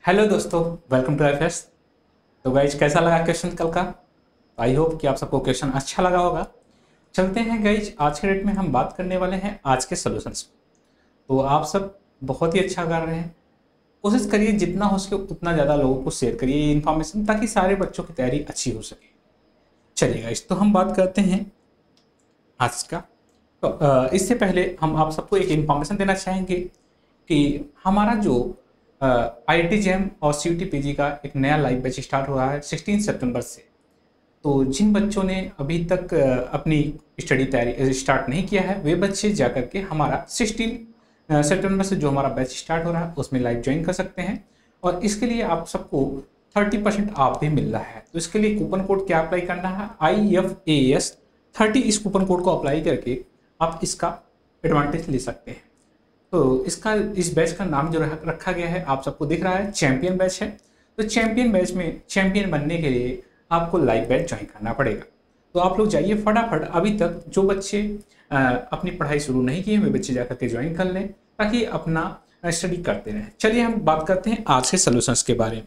Hello दोस्तों, welcome to FS. तो guys कैसा लगा क्वेश्चन कल का? आई होप कि आप सबको क्वेश्चन अच्छा लगा होगा। चलते हैं गाइज, आज के डेट में हम बात करने वाले हैं आज के सोल्यूशंस। तो आप सब बहुत ही अच्छा कर रहे हैं। कोशिश करिए जितना हो सके उतना ज़्यादा लोगों को शेयर करिए ये इन्फॉर्मेशन, ताकि सारे बच्चों की तैयारी अच्छी हो सके। चलिए गाइज, तो हम बात करते हैं आज का। तो इससे पहले हम आप सबको एक इन्फॉर्मेशन देना चाहेंगे कि हमारा जो IIT जैम और CUT PG का एक नया लाइव बैच स्टार्ट हो रहा है 16 सितंबर से। तो जिन बच्चों ने अभी तक अपनी स्टडी तैयारी स्टार्ट नहीं किया है, वे बच्चे जाकर के हमारा 16 सितंबर से जो हमारा बैच स्टार्ट हो रहा है उसमें लाइव ज्वाइन कर सकते हैं। और इसके लिए आप सबको 30% ऑफ भी मिल रहा है। तो इसके लिए कूपन कोड क्या अप्लाई करना है, IFAS 30। इस कूपन कोड को अप्लाई करके आप इसका एडवांटेज ले सकते हैं। तो इस बैच का नाम जो रखा गया है आप सबको दिख रहा है, चैंपियन बैच है। तो चैंपियन बैच में चैंपियन बनने के लिए आपको लाइव बैच ज्वाइन करना पड़ेगा। तो आप लोग जाइए फटाफट, अभी तक जो बच्चे अपनी पढ़ाई शुरू नहीं किए वे बच्चे जाकर के ज्वाइन कर लें, ताकि अपना स्टडी करते रहें। चलिए हम बात करते हैं आज के सोल्यूशंस के बारे में।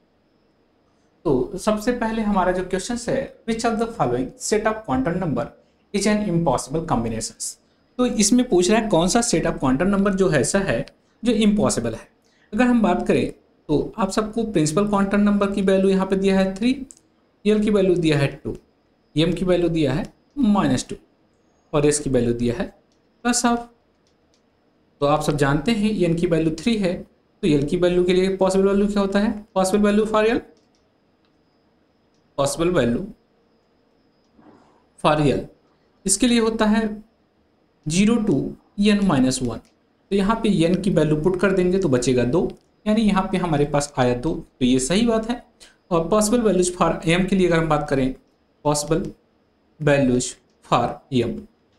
तो सबसे पहले हमारा जो क्वेश्चन है, which of the following set of quantum number is an impossible combinations. तो इसमें पूछ रहा है कौन सा सेट ऑफ क्वांटम नंबर जो है ऐसा है जो इम्पॉसिबल है। अगर हम बात करें तो आप सबको प्रिंसिपल क्वांटम नंबर की वैल्यू यहाँ पे दिया है 3, एल की वैल्यू दिया है 2, एम की वैल्यू दिया है -2 और एस की वैल्यू दिया है +12। तो आप सब जानते हैं एन की वैल्यू 3 है, तो एल की वैल्यू के लिए पॉसिबल वैल्यू क्या होता है? Possible value for L, possible value for L इसके लिए होता है 0 to n-1। तो यहाँ पे n की वैल्यू पुट कर देंगे तो बचेगा 2, यानी यहाँ पे हमारे पास आया 2। तो ये सही बात है। और पॉसिबल वैल्यूज फॉर m के लिए अगर हम बात करें, पॉसिबल वैल्यूज फॉर m,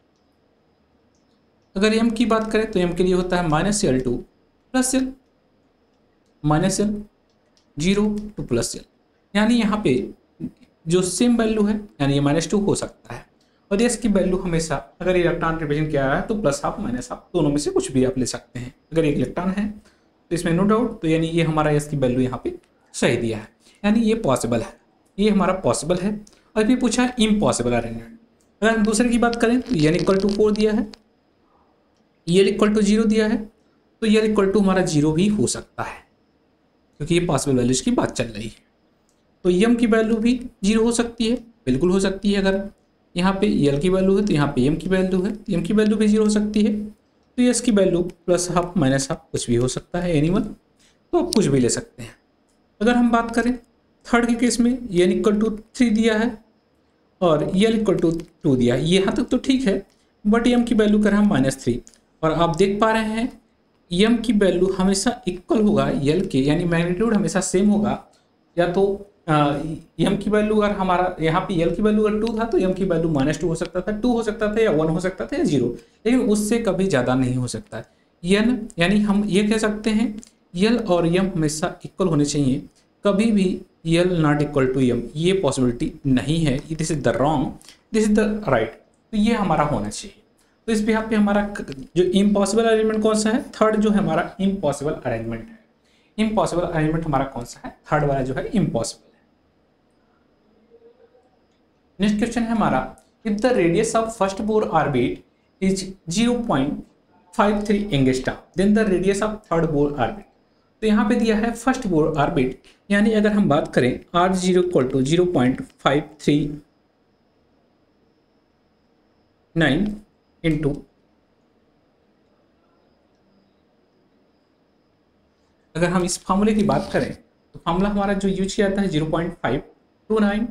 अगर m की बात करें तो m के लिए होता है -L2 + L, -L 0 to +L, यानी यहाँ पे जो सेम वैल्यू है यानी ये -2 हो सकता है। और एस की वैल्यू हमेशा अगर इलेक्ट्रॉन रिप्रेजेंट किया है तो +12 -12 दोनों में से कुछ भी आप ले सकते हैं। अगर एक इलेक्ट्रॉन है तो इसमें नो डाउट, तो यानी ये हमारा एस की वैल्यू यहाँ पे सही दिया है, यानी ये पॉसिबल है, ये हमारा पॉसिबल है। और फिर पूछा है इम्पॉसिबल अरेंजमेंट। अगर हम दूसरे की बात करें तो n = 4 दिया है, l = 0 दिया है, तो l = हमारा 0 भी हो सकता है, क्योंकि ये पॉसिबल वैल्यूज की बात चल रही है। तो m की वैल्यू भी 0 हो सकती है, बिल्कुल हो सकती है। अगर यहाँ पे l की वैल्यू है तो यहाँ पे m की वैल्यू है, m की वैल्यू भी 0 हो सकती है। तो s की वैल्यू +12 -12 कुछ भी हो सकता है, एनीवन, तो आप कुछ भी ले सकते हैं। अगर हम बात करें थर्ड के केस में, n = 3 दिया है और l = 2 दिया है, यहाँ तक तो ठीक है। बट m की वैल्यू कर हम -3, और आप देख पा रहे हैं m की वैल्यू हमेशा इक्वल होगा l के, यानी मैग्नीट्यूड हमेशा सेम होगा। या तो m की वैल्यू अगर हमारा यहाँ पे l की वैल्यू अगर 2 था तो m की वैल्यू -2 हो सकता था, 2 हो सकता था, या 1 हो सकता था, या 0, लेकिन उससे कभी ज़्यादा नहीं हो सकता है। n यानी हम ये कह सकते हैं l और m हमेशा इक्वल होने चाहिए, कभी भी l ≠ m ये पॉसिबिलिटी नहीं है। This is the wrong, this is the right. तो ये हमारा होना चाहिए। तो इस यहाँ पे हमारा जो इम्पॉसिबल अरेंजमेंट कौन सा है? थर्ड जो है हमारा इम्पॉसिबल अरेंजमेंट है। इम्पॉसिबल अरेंजमेंट हमारा कौन सा है? थर्ड वाला जो है इम्पॉसिबल। नेक्स्ट क्वेश्चन है हमारा, if the radius of first Bohr orbit is 0.53 angstrom then the radius of third Bohr orbit. तो यहाँ पे दिया है फर्स्ट बोर ऑर्बिट, यानी अगर हम बात करें r0 = 0.539 इंटू, अगर हम इस फार्मूले की बात करें तो फार्मूला हमारा जो यूज किया जाता है 0.529।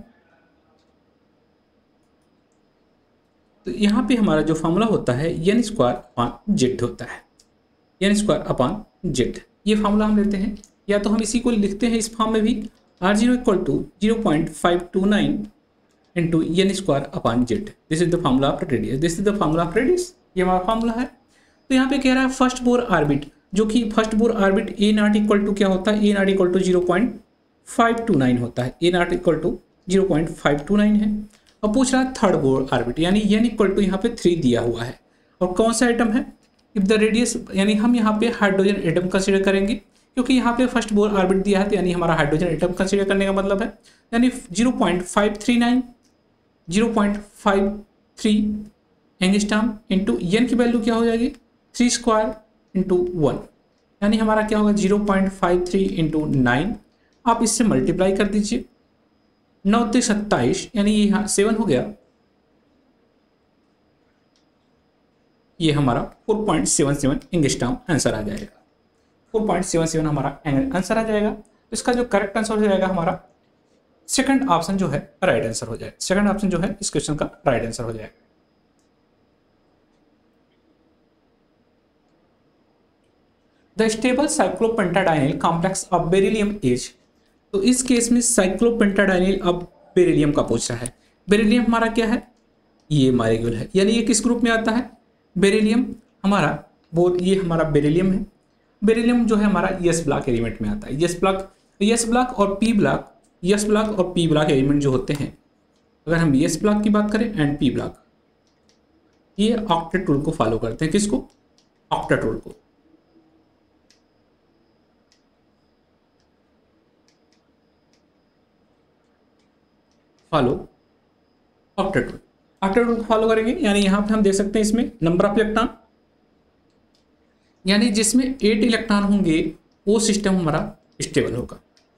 तो यहाँ पे हमारा जो फार्मूला होता है n² होता है, n²/z। ये फार्मूला हम लेते हैं, या तो हम इसी को लिखते हैं इस फॉर्म में भी, r0 = 0.529 into n²/z। This is the formula of radius, this is the formula of radius, ये हमारा फार्मूला है। तो यहाँ पे कह रहा है फर्स्ट बोर ऑर्बिट, जो कि फर्स्ट बोर ऑर्बिट a0 = क्या होता है? a0 = 0.529 होता है, a0 = 0.529 है। और पूछ रहा है थर्ड बोर ऑर्बिट, यानी n = यहाँ पे 3 दिया हुआ है, और कौन सा आइटम है? इफ द रेडियस, यानी हम यहाँ पे हाइड्रोजन एटम कंसिडर करेंगे क्योंकि यहाँ पे फर्स्ट बोर ऑर्बिट दिया है, तो यानी हमारा हाइड्रोजन एटम कंसीडर करने का मतलब है यानी 0.539 0.53 एंगस्ट्रॉम इंटू एन की वैल्यू क्या हो जाएगी 3 स्क्वायर इंटू 1, यानी हमारा क्या होगा 0.53 इंटू 9। आप इससे मल्टीप्लाई कर दीजिए, 9 से 27 यानी ये यहाँ 7 हो गया, ये हमारा 4.77 एंगस्ट्रॉम आंसर आ जाएगा। 4.77 हमारा आंसर आ जाएगा। तो इसका जो करेक्ट आंसर हो जाएगा हमारा सेकंड ऑप्शन जो है राइट आंसर हो जाएगा। सेकंड ऑप्शन जो है इस क्वेश्चन का राइट आंसर हो जाएगा। The stable cyclopentadienyl complex of beryllium is, तो इस केस में साइक्लोपेंटाडाइनिल ऑफ बेरिलियम का पूछ रहा है। बेरिलियम हमारा क्या है, ये मॉलिक्यूल है, यानी ये किस ग्रुप में आता है, बेरिलियम हमारा ये हमारा बेरिलियम है। बेरिलियम जो है हमारा एस ब्लॉक एलिमेंट में आता है। एस ब्लॉक और पी ब्लॉक एलिमेंट जो होते हैं, अगर हम एस ब्लॉक की बात करें एंड पी ब्लॉक, ये ऑक्टेट रूल को फॉलो करते हैं। किसको, ऑक्टेट रूल को। ऑक्टेट रूल फॉलो करेंगे, यानी यहां पे हम देख सकते हैं इसमें नंबर ऑफ इलेक्ट्रॉन, यानी जिसमें 8 इलेक्ट्रॉन होंगे वो सिस्टम हमारा स्टेबल होगा,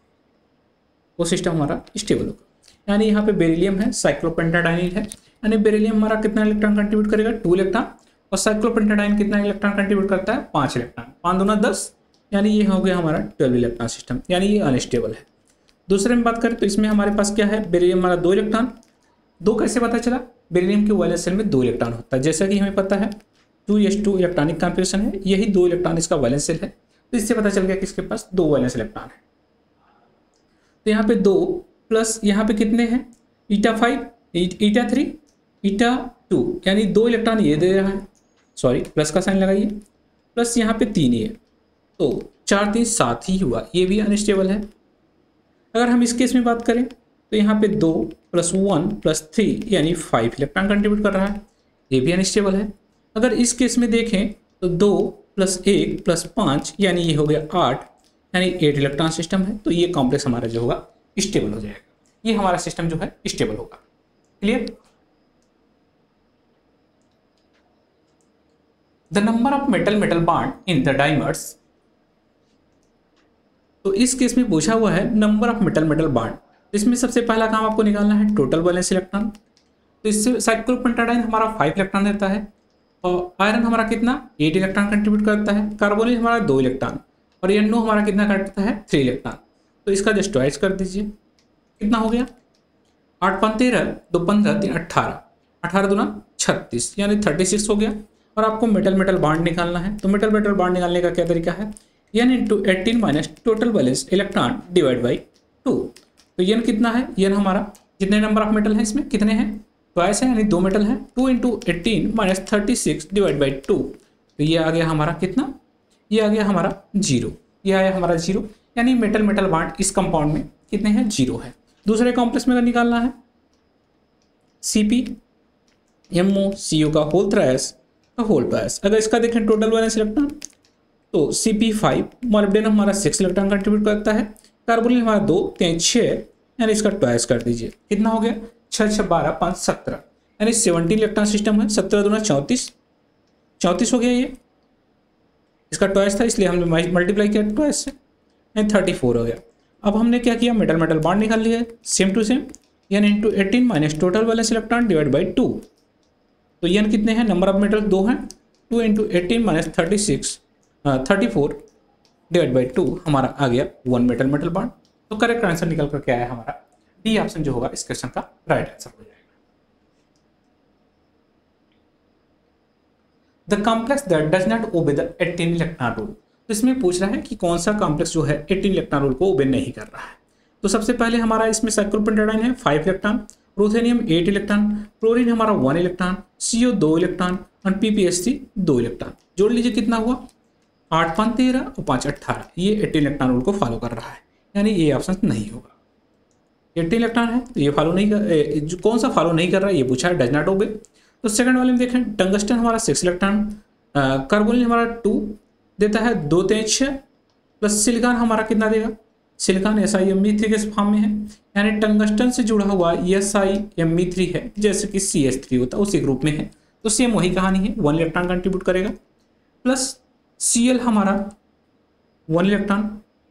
यानी यहाँ पे बेरिलियम है, साइक्लोपेंटाडाइनिल है, यानी बेरिलियम हमारा कितना इलेक्ट्रॉन कंट्रीब्यूट करेगा 2 इलेक्ट्रॉन, और साइक्लोपेंटाडाइन कितना इलेक्ट्रॉन कंट्रीब्यूट करता है 5 इलेक्ट्रॉन, 5 दूना 10, यानी ये हो गया हमारा 12 इलेक्ट्रॉन सिस्टम, यानी ये अनस्टेबल है। दूसरे में बात करें तो इसमें हमारे पास क्या है, बेरिलियम हमारा 2 इलेक्ट्रॉन, 2 कैसे पता चला, बेरिलियम के वैलेंस शेल में 2 इलेक्ट्रॉन होता है, जैसा कि हमें पता है 2s2 इलेक्ट्रॉनिक कॉन्फ़िगरेशन है, यही 2 इलेक्ट्रॉन इसका वैलेंस शेल है, तो इससे पता चल गया कि इसके पास 2 वैलेंस इलेक्ट्रॉन है। तो यहाँ पे 2 प्लस यहाँ पे कितने हैं, eta5 eta3 eta2, यानी 2 इलेक्ट्रॉन ये दे रहा है, सॉरी प्लस का साइन लगाइए, प्लस यहाँ पे 3 ये, तो 4 3 7 ही हुआ, ये भी अनस्टेबल है। अगर हम इस केस में बात करें तो यहाँ पे 2 + 1 + 3 यानी 5 इलेक्ट्रॉन कंट्रीब्यूट कर रहा है, ये भी अनस्टेबल है। अगर इस केस में देखें तो 2 + 1 + 5 यानी ये हो गया 8, यानी 8 इलेक्ट्रॉन सिस्टम है, तो ये कॉम्प्लेक्स हमारा जो होगा स्टेबल हो जाएगा, ये हमारा सिस्टम जो है स्टेबल होगा। Clear. The number of metal bond in the dimers, तो इस केस में पूछा हुआ है नंबर ऑफ मेटल बॉन्ड, इसमें सबसे पहला काम आपको निकालना है टोटल वैलेंस इलेक्ट्रॉन। तो इससे साइक्लोपेंटाडाइन हमारा 5 इलेक्ट्रॉन देता है, और आयरन हमारा कितना 8 इलेक्ट्रॉन कंट्रीब्यूट करता है, कार्बोनिल हमारा 2 इलेक्ट्रॉन, और NO हमारा कितना करता है 3 इलेक्ट्रॉन। तो इसका जस्ट ट्वाइस कर दीजिए, कितना हो गया 8 5 13 2 15 3 18, 18 दूना 36 यानी 36 हो गया। और आपको मेटल बॉन्ड निकालना है, तो मेटल बॉन्ड निकालने का क्या तरीका है, n × 18 - total valence electron divide by 2। तो n कितना है, n हमारा जितने नंबर ऑफ मेटल है इसमें कितने हैं, ट्वाइस है यानी 2 मेटल है, 2 × 18 - 36 डिवाइड बाई 2, तो ये आ गया हमारा कितना, ये आ गया हमारा 0, ये आया हमारा 0, यानी मेटल बॉन्ड इस कंपाउंड में कितने हैं 0 है। दूसरे कॉम्प्लेक्स में निकालना है CpMOCO का होल ट्रायस का होल ट्रायस। अगर इसका देखें टोटल वैलेंस इलेक्ट्रॉन तो Cp5 मॉलिब्डेनम हमारा 6 इलेक्ट्रॉन कंट्रीब्यूट करता है, कार्बोनिल हमारा 2 3 6, यानी इसका ट्वाइस कर दीजिए, कितना हो गया 6 6 12 5 17, यानी 17 इलेक्ट्रॉन सिस्टम है, 17 दूना 34 हो गया, ये इसका ट्वाइस था इसलिए हमने मल्टीप्लाई किया ट्वाइस से, यानी 34 हो गया। अब हमने क्या किया, मेटल बॉन्ड निकाल लिया है same to same, n × 18 - total valence electron divide by 2। तो n कितने हैं, नंबर ऑफ मेटल 2 हैं, 2 × 18 - 34 डिवाइड बाई 2 हमारा आ गया 1 मेटल बॉन्ड। तो करेक्ट आंसर निकल कर क्या आया हमारा डी ऑप्शन जो होगा इस क्वेश्चन का राइट आंसर हो जाएगा। The complex that does not obey the 18 electron rule, तो इसमें पूछ रहा है कि कौन सा कॉम्प्लेक्स जो है 18 इलेक्ट्रॉन रूल को ओबे नहीं कर रहा है। तो सबसे पहले हमारा इसमें साइक्लोपेंटाडाइन है 5 इलेक्ट्रॉन, रुथेनियम 8 इलेक्ट्रॉन, क्लोरीन हमारा 1 इलेक्ट्रॉन, CO 2 इलेक्ट्रॉन और PPHC 2 इलेक्ट्रॉन। जोड़ लीजिए कितना हुआ 8 5 13 और 5 18, ये 18 इलेक्ट्रॉन रूल को फॉलो कर रहा है, यानी ये ऑप्शन नहीं होगा। 18 इलेक्ट्रॉन है तो ये फॉलो नहीं कर, कौन सा फॉलो नहीं कर रहा है ये पूछा है, डज नॉट ओबे। तो सेकंड वाले में देखें टंगस्टन हमारा 6 इलेक्ट्रॉन, कार्बोनिल हमारा 2 देता है, 2 3 6, प्लस सिलिकॉन हमारा कितना देगा, सिलिकॉन SiMe3 के फॉर्म में है, यानी टंगस्टन से जुड़ा हुआ SiMe3 है, जैसे कि CH3 होता है उसी ग्रुप में है, तो सेम वही कहानी है, 1 इलेक्ट्रॉन कंट्रीब्यूट करेगा। प्लस Cl हमारा 1 इलेक्ट्रॉन,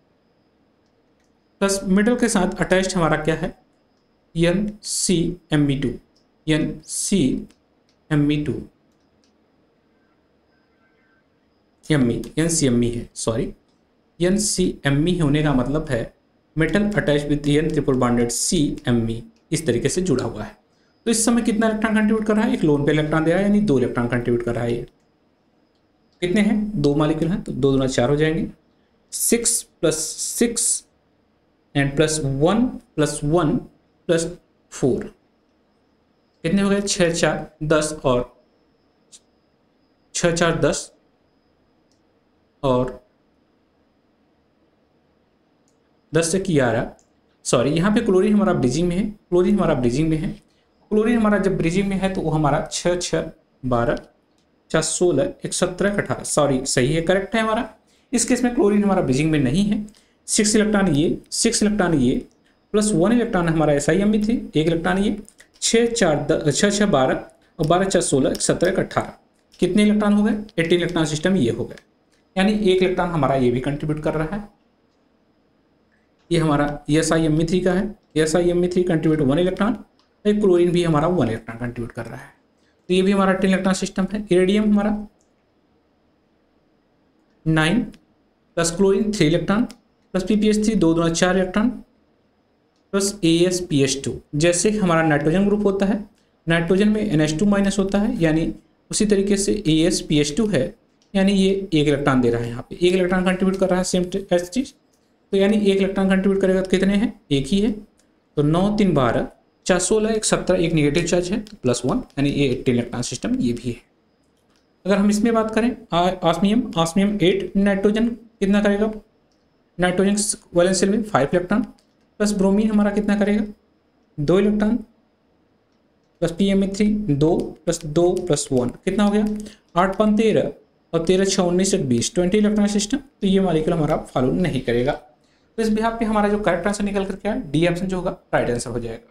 प्लस मिडल के साथ अटैच्ड हमारा क्या है, NCMe2 NCMe है, सॉरी NCMe होने का मतलब है metal attach with N triple bonded CMe, इस तरीके से जुड़ा हुआ है। तो इस समय कितना इलेक्ट्रॉन कंट्रीब्यूट कर रहा है, एक लोन पे इलेक्ट्रॉन दे रहा है, यानी 2 इलेक्ट्रॉन कंट्रीब्यूट कर रहा है। ये कितने हैं, 2 मॉलिक्यूल हैं, तो 2 दूना 4 हो जाएंगे, 6 + 6 एंड प्लस 1 + 1 + 4 कितने हो गए, 6 4 10 और 6 4 10 और 10 से 11, सॉरी यहाँ पे क्लोरीन हमारा ब्रिजिंग में है, क्लोरीन हमारा ब्रिजिंग में है, क्लोरीन हमारा जब ब्रिजिंग में है तो वो हमारा 6 6 12 4 16 1 17 18, सॉरी सही है, करेक्ट है हमारा। इस केस में क्लोरीन हमारा ब्रिजिंग में नहीं है, 6 इलेक्ट्रॉन ये, 6 इलेक्ट्रॉन ये, प्लस 1 इलेक्ट्रॉन हमारा SiMe3, 1 इलेक्ट्रॉन ये, 6 6 12 और 12 4 16 17 18, कितने इलेक्ट्रॉन हो गए, 18 इलेक्ट्रॉन सिस्टम ये हो गए, यानी 1 इलेक्ट्रॉन हमारा ये भी कंट्रीब्यूट कर रहा है। ये हमारा SiMe3 का है, SiMe3 कंट्रीब्यूट 1 इलेक्ट्रॉन, क्लोरीन भी हमारा 1 इलेक्ट्रॉन कंट्रीब्यूट कर रहा है, तो ये भी हमारा 10 इलेक्ट्रॉन सिस्टम है। इरेडियम हमारा 9 plus chlorine 3 electron plus PPH3 2 दूना 4 इलेक्ट्रॉन प्लस AsPH2, जैसे हमारा नाइट्रोजन ग्रुप होता है, नाइट्रोजन में NH2- होता है, यानी उसी तरीके से AsPH2 है, यानी ये 1 इलेक्ट्रॉन दे रहा है, यहाँ पे 1 इलेक्ट्रॉन कंट्रीब्यूट कर रहा है सेम चीज, तो यानी 1 इलेक्ट्रॉन कंट्रीब्यूट करेगा तो कितने हैं, 1 ही है, तो 9 3 12 4 16 1 17, एक नेगेटिव चार्ज है तो +1, यानी ये 18 इलेक्ट्रॉन सिस्टम ये भी है। अगर हम इसमें बात करें ऑस्मियम 8 नाइट्रोजन कितना करेगा, नाइट्रोजन वैलेंस शेल में 5 इलेक्ट्रॉन, प्लस ब्रोमीन हमारा कितना करेगा, 2 इलेक्ट्रॉन, प्लस PMe3 2 + 2 + 1 कितना हो गया, 8 5 13 और 13 6 19 20, 20 इलेक्ट्रॉन सिस्टम, तो ये मॉलिक्यूल हमारा फॉलो नहीं करेगा। तो इस बिहाफ पे हमारा जो करेक्ट आंसर निकल कर क्या है, डी ऑप्शन जो होगा राइट आंसर हो जाएगा।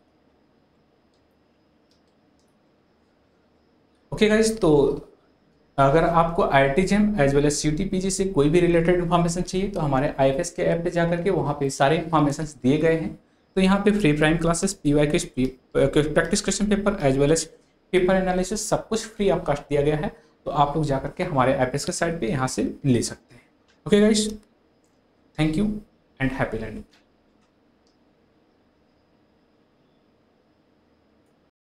ओके गाइस, तो अगर आपको IIT JEM as well as CUET PG से कोई भी रिलेटेड इन्फॉर्मेशन चाहिए तो हमारे IFS के ऐप पे जाकर के वहाँ पे सारे इन्फॉर्मेशन दिए गए हैं। तो यहाँ पे free prime classes, PYQ practice question paper as well as paper analysis सब कुछ फ्री ऑफ कॉस्ट दिया गया है, तो आप लोग जाकर के हमारे IFS के साइट पे यहाँ से ले सकते हैं। Okay guys, thank you and happy learning.